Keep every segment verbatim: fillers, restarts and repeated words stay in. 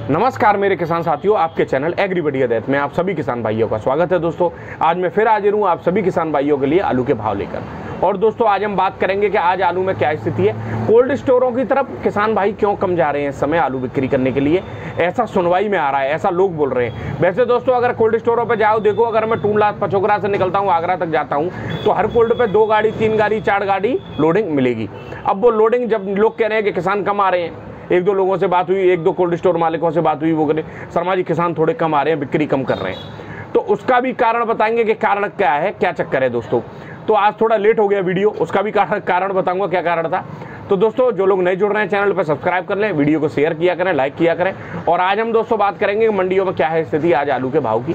नमस्कार मेरे किसान साथियों, आपके चैनल एग्री बढ़िया दैत में आप सभी किसान भाइयों का स्वागत है। दोस्तों आज मैं फिर हाजिर हूँ आप सभी किसान भाइयों के लिए आलू के भाव लेकर। और दोस्तों आज हम बात करेंगे कि आज आलू में क्या स्थिति है। कोल्ड स्टोरों की तरफ किसान भाई क्यों कम जा रहे हैं इस समय आलू बिक्री करने के लिए, ऐसा सुनवाई में आ रहा है, ऐसा लोग बोल रहे हैं। वैसे दोस्तों अगर कोल्ड स्टोरों पर जाओ, देखो अगर मैं टूंडला पचोकरा से निकलता हूँ आगरा तक जाता हूँ तो हर कोल्ड पे दो गाड़ी तीन गाड़ी चार गाड़ी लोडिंग मिलेगी। अब वो लोडिंग जब लोग कह रहे हैं कि किसान कम आ रहे हैं, एक दो लोगों से बात हुई, एक दो कोल्ड स्टोर मालिकों से बात हुई, वो कहते शर्मा जी किसान थोड़े कम आ रहे हैं, बिक्री कम कर रहे हैं। तो उसका भी कारण बताएंगे कि कारण क्या है, क्या चक्कर है दोस्तों। तो आज थोड़ा लेट हो गया वीडियो, उसका भी कारण कारण बताऊंगा क्या कारण था। तो दोस्तों जो लोग नए जुड़ रहे हैं चैनल पर सब्सक्राइब कर लें, वीडियो को शेयर किया करें, लाइक किया करें। और आज हम दोस्तों बात करेंगे मंडियों में क्या है स्थिति आज आलू के भाव की।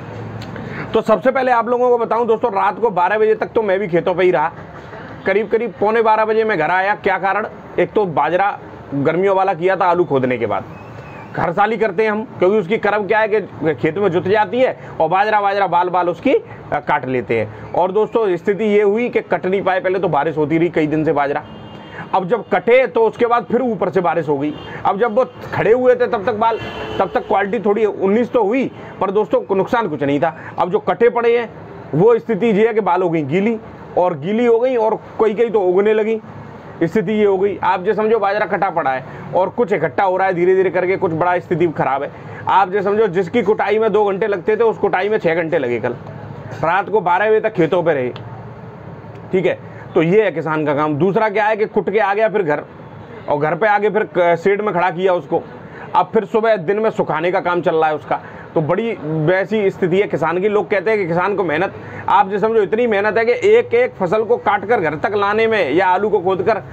तो सबसे पहले आप लोगों को बताऊं दोस्तों, रात को बारह बजे तक तो मैं भी खेतों पर ही रहा। करीब करीब पौने बारह बजे मैं घर आया। क्या कारण, एक तो बाजरा गर्मियों वाला किया था आलू खोदने के बाद, हर साल ही करते हैं हम, क्योंकि उसकी करब क्या है कि खेत में जुत जाती है और बाजरा बाजरा बाल बाल उसकी काट लेते हैं। और दोस्तों स्थिति ये हुई कि कट नहीं पाए, पहले तो बारिश होती रही कई दिन से बाजरा, अब जब कटे तो उसके बाद फिर ऊपर से बारिश हो गई। अब जब वो खड़े हुए थे तब तक बाल तब तक क्वालिटी थोड़ी उन्नीस तो हुई, पर दोस्तों नुकसान कुछ नहीं था। अब जो कटे पड़े हैं वो स्थिति ये है कि बाल हो गई गीली, और गीली हो गई और कई कई तो उगने लगी। स्थिति ये हो गई, आप जो समझो बाजरा कटा पड़ा है और कुछ इकट्ठा हो रहा है धीरे धीरे करके, कुछ बड़ा स्थिति खराब है। आप जो समझो जिसकी कुटाई में दो घंटे लगते थे उस कुटाई में छः घंटे लगे, कल रात को बारह बजे तक खेतों पे रहे। ठीक है, तो ये है किसान का काम। दूसरा क्या है कि कुट के आ गया फिर घर, और घर पे आके फिर शेड में खड़ा किया उसको, अब फिर सुबह दिन में सुखाने का काम चल रहा है उसका। तो बड़ी वैसी स्थिति है किसान की। लोग कहते हैं कि किसान को मेहनत, आप जो समझो इतनी मेहनत है कि एक एक फसल को काट कर घर तक लाने में या आलू को खोद कर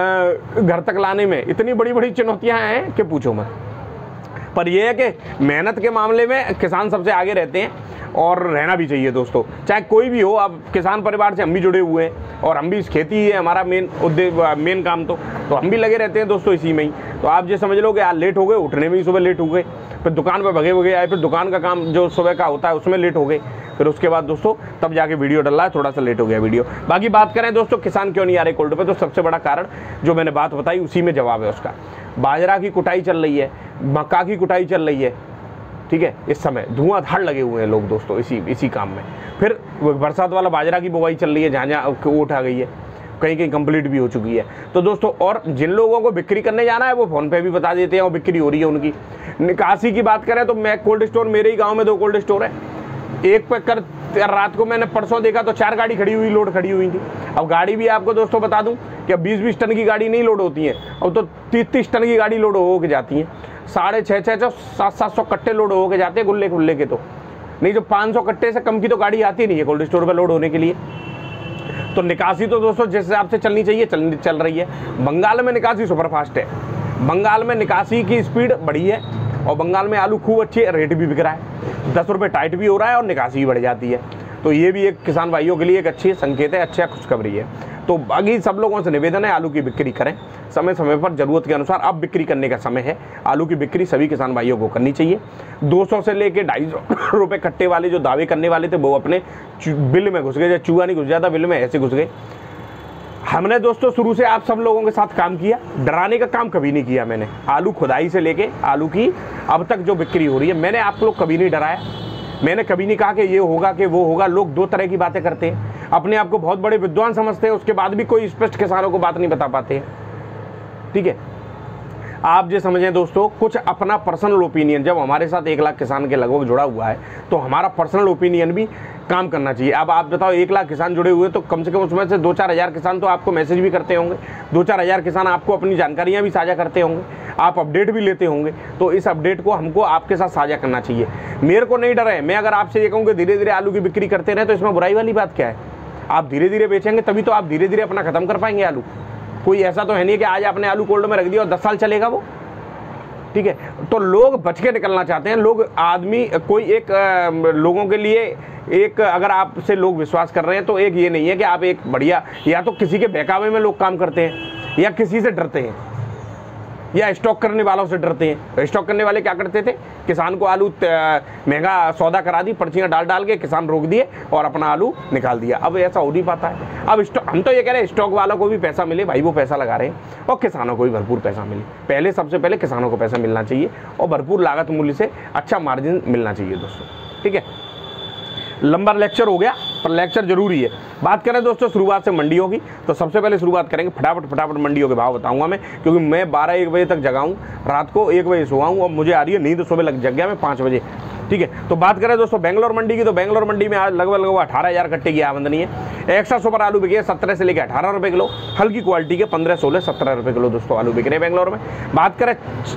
घर तक लाने में इतनी बड़ी बड़ी चुनौतियां हैं कि पूछो मत। पर यह है कि मेहनत के मामले में किसान सबसे आगे रहते हैं और रहना भी चाहिए दोस्तों, चाहे कोई भी हो। अब किसान परिवार से हम भी जुड़े हुए हैं और हम भी इस खेती ही है हमारा मेन उद्देश्य, मेन काम तो तो हम भी लगे रहते हैं दोस्तों इसी में ही। तो आप ये समझ लो कि आज लेट हो गए, उठने में ही सुबह लेट हो गए, फिर दुकान पर भगे भगे आए, फिर दुकान का काम जो सुबह का होता है उसमें लेट हो गए, फिर उसके बाद दोस्तों तब जाके वीडियो डल रहा है, थोड़ा सा लेट हो गया वीडियो। बाकी बात करें दोस्तों किसान क्यों नहीं आ रहे कोल्ड पे, तो सबसे बड़ा कारण जो मैंने बात बताई उसी में जवाब है उसका। बाजरा की कुटाई चल रही है, मक्का की कुटाई चल रही है, ठीक है, इस समय धुआंधार लगे हुए हैं लोग दोस्तों इसी इसी काम में। फिर बरसात वाला बाजरा की बुवाई चल रही है, जहाँ जहाँ ऊँट आ गई है, कहीं कहीं कंप्लीट भी हो चुकी है। तो दोस्तों और जिन लोगों को बिक्री करने जाना है वो फ़ोन पे भी बता देते हैं और बिक्री हो रही है उनकी। निकासी की बात करें तो मैं कोल्ड स्टोर, मेरे ही गाँव में दो कोल्ड स्टोर है, एक पे कर रात को मैंने परसों देखा तो चार गाड़ी खड़ी हुई, लोड खड़ी हुई थी। अब गाड़ी भी आपको दोस्तों बता दूं कि अब बीस बीस टन की गाड़ी नहीं लोड होती है, अब तो तीस तीस टन की गाड़ी लोड हो के जाती है। साढ़े छः छः सौ सात सात सौ कट्टे लोड हो के जाते हैं गुल्ले खुल्ले के, तो नहीं जो पाँच सौ कट्टे से कम की तो गाड़ी आती नहीं है कोल्ड स्टोर पर लोड होने के लिए। तो निकासी तो दोस्तों जिस हिसाब से चलनी चाहिए चल चल रही है। बंगाल में निकासी सुपरफास्ट है, बंगाल में निकासी की स्पीड बढ़ी है और बंगाल में आलू खूब अच्छी है, रेट भी बिक रहा है, दस रुपये टाइट भी हो रहा है और निकासी भी बढ़ जाती है। तो ये भी एक किसान भाइयों के लिए एक अच्छी संकेत है, अच्छा खुशखबरी है। तो बाकी सब लोगों से निवेदन है आलू की बिक्री करें समय समय पर, ज़रूरत के अनुसार। अब बिक्री करने का समय है, आलू की बिक्री सभी किसान भाइयों को करनी चाहिए। दो सौ से लेके ढाई सौ रुपये कट्टे वाले जो दावे करने वाले थे वो अपने बिल में घुस गए, जब चूहा नहीं घुस जाता बिल में, ऐसे घुस गए। हमने दोस्तों शुरू से आप सब लोगों के साथ काम किया, डराने का काम कभी नहीं किया मैंने। आलू खुदाई से लेके आलू की अब तक जो बिक्री हो रही है, मैंने आप लोग कभी नहीं डराया, मैंने कभी नहीं कहा कि ये होगा कि वो होगा। लोग दो तरह की बातें करते हैं, अपने आप को बहुत बड़े विद्वान समझते हैं, उसके बाद भी कोई स्पष्ट किसानों को बात नहीं बता पाते हैं। ठीक है, आप जो समझें दोस्तों, कुछ अपना पर्सनल ओपिनियन, जब हमारे साथ एक लाख किसान के लगभग जुड़ा हुआ है तो हमारा पर्सनल ओपिनियन भी काम करना चाहिए। अब आप बताओ एक लाख किसान जुड़े हुए तो कम से कम उसमें से दो चार हज़ार किसान तो आपको मैसेज भी करते होंगे, दो चार हज़ार किसान आपको अपनी जानकारियाँ भी साझा करते होंगे, आप अपडेट भी लेते होंगे। तो इस अपडेट को हमको आपके साथ साझा करना चाहिए। मेरे को नहीं डर है, मैं अगर आपसे ये कहूँ कि धीरे धीरे आलू की बिक्री करते रहे तो इसमें बुराई वाली बात क्या है। आप धीरे धीरे बेचेंगे तभी तो आप धीरे धीरे अपना ख़त्म कर पाएंगे आलू। कोई ऐसा तो है नहीं कि आज आपने आलू कोल्ड में रख दिया और दस साल चलेगा वो। ठीक है, तो लोग बच के निकलना चाहते हैं, लोग आदमी कोई एक आ, लोगों के लिए एक, अगर आपसे लोग विश्वास कर रहे हैं तो एक ये नहीं है कि आप एक बढ़िया, या तो किसी के बहकावे में लोग काम करते हैं या किसी से डरते हैं। या स्टॉक करने वालों से डरते हैं। स्टॉक करने वाले क्या करते थे, किसान को आलू महंगा सौदा करा दी, पर्चियाँ डाल डाल के किसान रोक दिए और अपना आलू निकाल दिया। अब ऐसा हो नहीं पाता है। अब स्टॉक, हम तो ये कह रहे हैं स्टॉक वालों को भी पैसा मिले, भाई वो पैसा लगा रहे हैं, और किसानों को भी भरपूर पैसा मिले। पहले सबसे पहले किसानों को पैसा मिलना चाहिए और भरपूर लागत मूल्य से अच्छा मार्जिन मिलना चाहिए दोस्तों। ठीक है, लंबा लेक्चर हो गया पर लेक्चर जरूरी है। बात करें दोस्तों शुरुआत से मंडियों की, तो सबसे पहले शुरुआत करेंगे, फटाफट फटाफट मंडियों के भाव बताऊंगा मैं, क्योंकि मैं बारह एक बजे तक जगा हूँ, रात को एक बजे सोआ हूँ और मुझे आ रही है नींद, सुबह लग जग गया मैं पाँच बजे। ठीक है, तो बात करें दोस्तों बेंगलोर मंडी की, तो बेंगलोर मंडी में आज लगभग लगभग अठारह हज़ार कट्टे की आमदनी है। एक्स्ट्रा सुपर आलू बिके सत्रह से लेकर अठारह रुपये किलो, हल्की क्वालिटी के पंद्रह सोलह सत्रह रुपये किलो दोस्तों आलू बिक रहे हैं बेंगलोर में। बात करें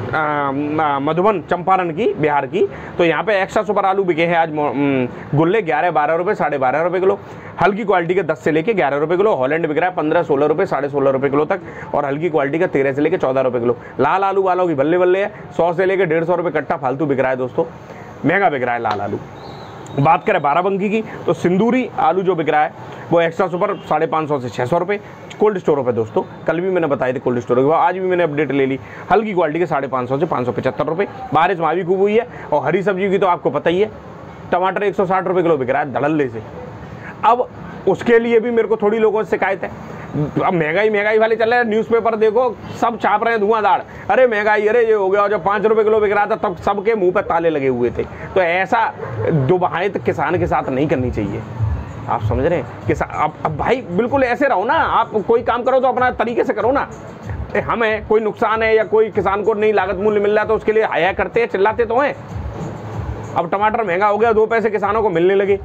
मधुबन चंपारण की, बिहार की, तो यहाँ पे एक्स्ट्रा सुपर आलू बिके हैं आज गुल्ले ग्यारह बारह रुपये साढ़े बारह रुपये किलो, हल्की क्वालिटी के दस से लेकर ग्यारह रुपये किलो। हॉलैंड बिक रहा है पंद्रह सोलह रुपये साढ़े सोलह रुपये किलो तक, और हल्की क्वालिटी का तेरह से लेकर चौदह रुपये किलो। लाल आलू वालों की बल्ले बल्ले है, सौ से लेकर डेढ़ सौ रुपये कट्टा फालतू बिक रहा है दोस्तों, महंगा बिक रहा है लाल आलू। बात करें बाराबंकी की, तो सिंदूरी आलू जो बिक रहा है वो एक्स्ट्रा सुपर साढ़े पाँच सौ से छः सौ रुपये कोल्ड स्टोरों पे दोस्तों। कल भी मैंने बताई थी कोल्ड स्टोरों के, आज भी मैंने अपडेट ले ली। हल्की क्वालिटी के साढ़े पाँच सौ से पाँच सौ पचहत्तर रुपये। बारिश वहाँ भी खूब हुई है, और हरी सब्जी की तो आपको पता ही है, टमाटर एक सौ साठ रुपये किलो बिक रहा है धड़ल्ले से। अब उसके लिए भी मेरे को थोड़ी लोगों से शिकायत है, अब महंगाई महंगाई वाले चल रहे हैं, न्यूज़पेपर देखो सब छाप रहे हैं धुआंधार, अरे महंगाई, अरे ये हो गया। और जब पाँच रुपये किलो बिक रहा था तब सबके मुंह पर ताले लगे हुए थे। तो ऐसा दुबहायत किसान के साथ नहीं करनी चाहिए, आप समझ रहे हैं। किसान अब अब भाई बिल्कुल ऐसे रहो ना, आप कोई काम करो तो अपना तरीके से करो ना। हमें कोई नुकसान है या कोई किसान को नहीं लागत मूल्य मिल रहा है तो उसके लिए हाया करते हैं, चिल्लाते तो हैं। अब टमाटर महंगा हो गया, दो पैसे किसानों को मिलने लगे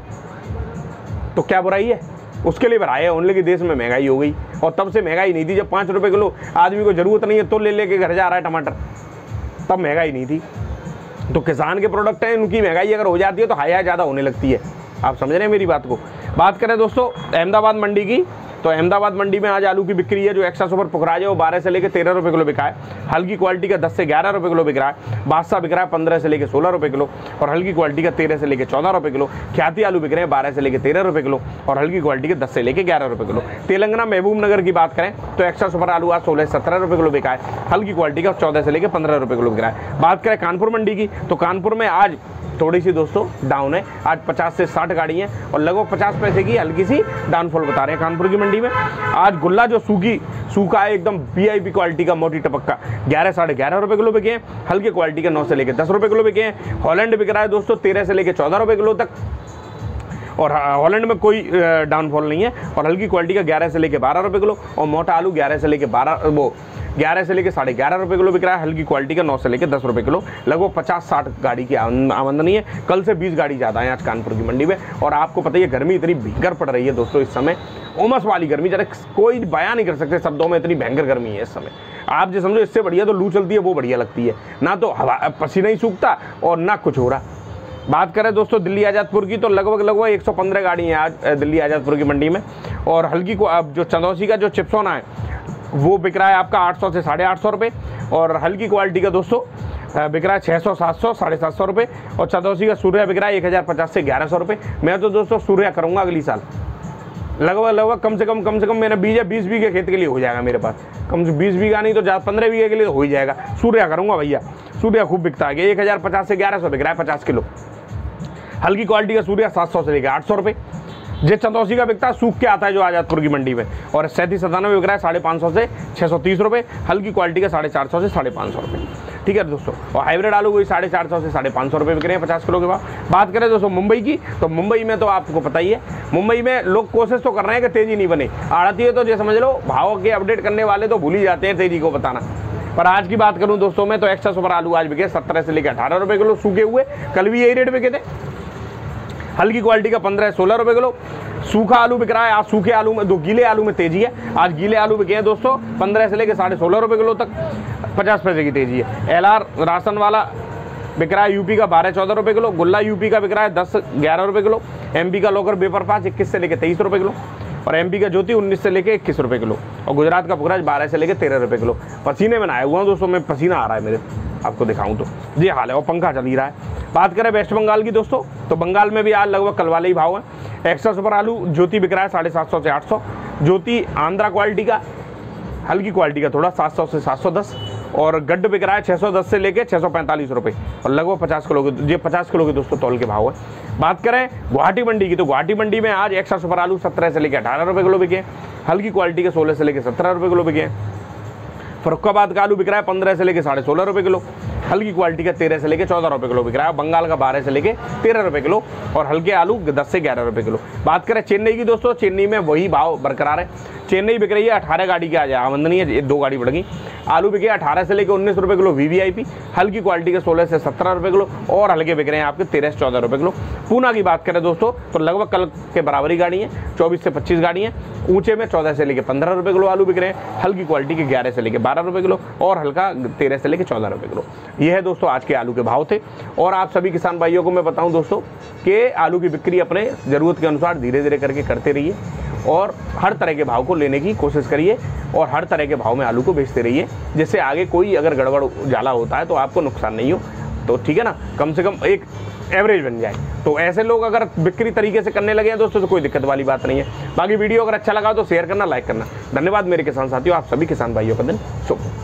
तो क्या बुराई है, उसके लिए बढ़ाए ओनली कि देश में महंगाई हो गई। और तब से महंगाई नहीं थी, जब पाँच रुपये किलो आदमी को ज़रूरत नहीं है तो ले लेके घर जा रहा है टमाटर, तब महंगाई नहीं थी। तो किसान के प्रोडक्ट हैं, उनकी महंगाई अगर हो जाती है तो हाया ज़्यादा होने लगती है, आप समझ रहे हैं मेरी बात को। बात करें दोस्तों अहमदाबाद मंडी की, तो अहमदाबाद मंडी में आज आलू की बिक्री है, जो एक्स्ट्रा सुपर पुखराज है वो बारह से लेकर तेरह रुपये किलो बिका है। हल्की क्वालिटी का दस से ग्यारह रुपये किलो बिक रहा है। बादशाह बिक रहा है पंद्रह से लेकर सोलह रुपये किलो, और हल्की क्वालिटी का तेरह से लेकर चौदह रुपये किलो। ख्याति आलू बिक रहे हैं बारह से लेकर तेरह रुपये किलो, और हल्की क्वालिटी के दस से लेकर ग्यारह रुपये किलो। तेलंगाना महबूब नगर की बात करें तो एक्स्ट्रा सुपर आलू आज सोलह से सत्रह रुपये किलो बिका है। हल्की क्वालिटी का चौदह से लेकर पंद्रह रुपये किलो बिक रहा है। बात करें कानपुर मंडी की, तो कानपुर में आज थोड़ी सी दोस्तों डाउन है, आज पचास से साठ गाड़ी है, और लगभग पचास पैसे की हल्की सी डाउनफॉल बता रहे हैं कानपुर की मंडी में। आज गुल्ला जो सूखी सूखा है एकदम वीआईपी क्वालिटी का मोटी टपक का ग्यारह साढ़े ग्यारह रुपये किलो बिके हैं। हल्के क्वालिटी के नौ से लेकर दस रुपये किलो बिके हैं। हॉलैंड बिक रहा है दोस्तों तेरह से लेकर चौदह रुपये किलो तक, और हॉलैंड में कोई डाउनफॉल नहीं है। और हल्की क्वालिटी का ग्यारह से लेकर बारह रुपये किलो, और मोटा आलू ग्यारह से लेकर बारह वो ग्यारह से लेकर साढ़े ग्यारह रुपये किलो बिक रहा है। हल्की क्वालिटी का नौ से लेकर दस रुपये किलो, लगभग पचास साठ गाड़ी की आमदनी है। कल से बीस गाड़ी ज़्यादा है आज कानपुर की मंडी में। और आपको पता ही है गर्मी इतनी भयंकर पड़ रही है दोस्तों इस समय, उमस वाली गर्मी, जरा कोई बयान नहीं कर सकते शब्दों में, इतनी भयंकर गर्मी है इस समय। आप जो समझो इससे बढ़िया तो लू चलती है वो बढ़िया लगती है, ना तो हवा पसीना ही सूखता और ना कुछ हो रहा। बात करें दोस्तों दिल्ली आज़ादपुर की, तो लगभग लगभग एक सौ पंद्रह गाड़ी हैं आज दिल्ली आज़ादपुर की मंडी में। और हल्की को अब जो चंदौसी का जो चिप्सोना है वो बिक रहा है आपका आठ सौ से साढ़े आठ सौ रुपये, और हल्की क्वालिटी का दोस्तों बिक रहा है छः सौ सात सौ साढ़े सात सौ रुपये, और चंदौसी का सूर्या बिक रहा है एक हज़ार पचास से ग्यारह सौ रुपये। मैं तो दोस्तों सूर्या करूँगा अगली साल, लगभग लगभग कम से कम कम से कम मेरा बीज है बीस बीघे खेत के लिए हो जाएगा मेरे पास, कम से बीस बीघा नहीं तो ज़्यादा पंद्रह बीघे के लिए हो ही जाएगा। सूर्या करूँगा भैया, सूर्या खूब बिकता है, एक हज़ार पचास से ग्यारह सौ बिक रहा है पचास किलो। हल्की क्वालिटी का सूर्या सात सौ से लेकर आठ सौ रुपये। जे चंदौसी का बिकता है सूख के आता है जो आज़ादपुर की मंडी में, और सैंतीस सतानवे बिक रहा है साढ़े पाँच सौ से छः सौ तीस रुपये। हल्की क्वालिटी का साढ़े चार सौ से साढ़े पाँच सौ रुपये। ठीक है दोस्तों, और हाइब्रिड आलू वही साढ़े चार सौ से साढ़े पाँच सौ रुपये बिक रहे हैं पचास किलो के बाद। बात करें दोस्तों मुंबई की, तो मुंबई में तो आपको पता ही है, मुंबई में लोग कोशिश तो कर रहे हैं कि तेज़ी नहीं बने। आड़ती है तो जो समझ लो भाव के अपडेट करने वाले तो भूल ही जाते हैं तेज़ी को बताना। पर आज की बात करूँ दोस्तों मैं, तो एक्स्ट्रा सुपर आलू आज बिके सत्रह से लेकर अठारह रुपये किलो सूखे हुए, कल भी यही रेट बिके थे। हल्की क्वालिटी का पंद्रह सोलह रुपये किलो। सूखा आलू बिक रहा है आज, सूखे आलू में दो गीले आलू में तेजी है। आज गीले आलू बिके हैं दोस्तों पंद्रह से लेकर साढ़े सोलह रुपये किलो तक, पचास पैसे की तेजी है। एल आर राशन वाला बिक रहा है यूपी का बारह चौदह रुपये किलो। गुल्ला यूपी का बिक रहा है दस ग्यारह रुपये किलो। एमपी का लोकर बेपर पास इक्कीस से लेकर तेईस रुपये किलो, और एमपी का ज्योति उन्नीस से लेकर इक्कीस रुपये किलो, और गुजरात का पुखराज बारह से लेकर तेरह रुपये किलो। पसीने में नहाया हुआ हूँ दोस्तों मैं, पसीना आ रहा है मेरे, आपको दिखाऊं तो ये हाल है, और पंखा चल ही रहा है। बात करें वेस्ट बंगाल की दोस्तों, तो बंगाल में भी आज लगभग कल वाले ही भाव हैं। एक्स्ट्रा सुपर आलू ज्योति बिक रहा है साढ़े सात सौ से आठ सौ। ज्योति आंध्रा क्वालिटी का, हल्की क्वालिटी का थोड़ा सात सौ से सात सौ दस, और गड्ढ बिक रहा है छः सौ दस से लेके छः सौ पैंतालीस रुपये और लगभग पचास किलो के, ये पचास किलो के दोस्तों तौल के भाव है। बात करें गुवाहाटी मंडी की, तो गुवाहाटी मंडी में आज एक्स्ट्रा सुपर आलू सत्रह से लेकर अठारह रुपये किलो बिके, हल्की क्वालिटी के सोलह से लेकर सत्रह रुपये किलो बिके। फरुखाबाद का आलू बिक रहा है पंद्रह से लेकर साढ़े सोलह रुपये किलो, हल्की क्वालिटी का तेरह से लेकर चौदह रुपये किलो बिक रहा है। बंगाल का बारह से लेकर तेरह रुपये किलो और हल्के आलू दस से ग्यारह रुपये किलो। बात करें चेन्नई की दोस्तों, चेन्नई में वही भाव बरकरार है। चेन्नई बिक रही है अठारह गाड़ी की आज आमदनी है, ये दो गाड़ी बढ़ गई। आलू बिके अठारह से लेकर उन्नीस रुपये किलो वीवीआईपी, हल्की क्वालिटी के सोलह से सत्रह रुपये किलो और हल्के बिक रहे हैं आपके तेरह से चौदह रुपये किलो। पूना की बात करें दोस्तों तो लगभग कल के बराबरी गाड़ी है, चौबीस से पच्चीस गाड़ी है। ऊंचे में चौदह से लेकर पंद्रह रुपये किलो आलू बिक रहे हैं, हल्की क्वालिटी के ग्यारह से लेकर बारह रुपये किलो और हल्का तेरह से लेकर चौदह रुपये किलो। ये है दोस्तों आज के आलू के भाव थे। और आप सभी किसान भाइयों को मैं बताऊं दोस्तों कि आलू की बिक्री अपने ज़रूरत के अनुसार धीरे धीरे करके करते रहिए और हर तरह के भाव को लेने की कोशिश करिए और हर तरह के भाव में आलू को बेचते रहिए, जिससे आगे कोई अगर गड़बड़ जाला होता है तो आपको नुकसान नहीं हो। तो ठीक है ना, कम से कम एक एवरेज बन जाए। तो ऐसे लोग अगर बिक्री तरीके से करने लगे हैं दोस्तों तो कोई दिक्कत वाली बात नहीं है। बाकी वीडियो अगर अच्छा लगा तो शेयर करना, लाइक करना। धन्यवाद मेरे किसान साथियों, आप सभी किसान भाइयों का दिन शुभ।